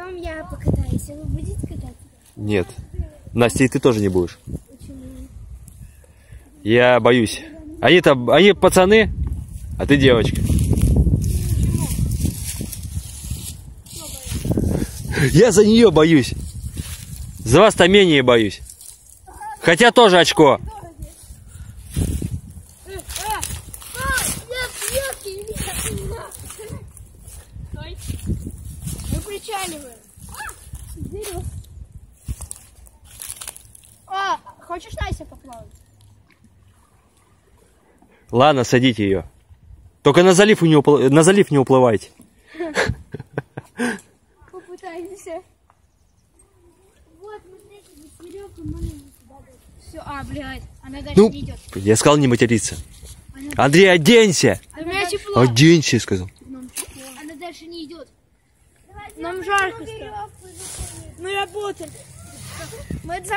Потом я покатаюсь. Вы будете кататься? Нет. Настя, и ты тоже не будешь. Почему? Я боюсь. Они пацаны, а ты девочка. Я за нее боюсь. За вас-то менее боюсь. Хотя тоже очко. Мы причаливаем. О, хочешь Настя поплавать? Ладно, садите ее. Только на залив не уплывайте. Попытаемся. Вот, смотрите, с веревкой можно сюда. Все, блядь, она дальше не идет. Я сказал не материться. Андрей, оденься! Оденься, сказал. Она дальше не идет. Нам жарко стало. Мы работаем.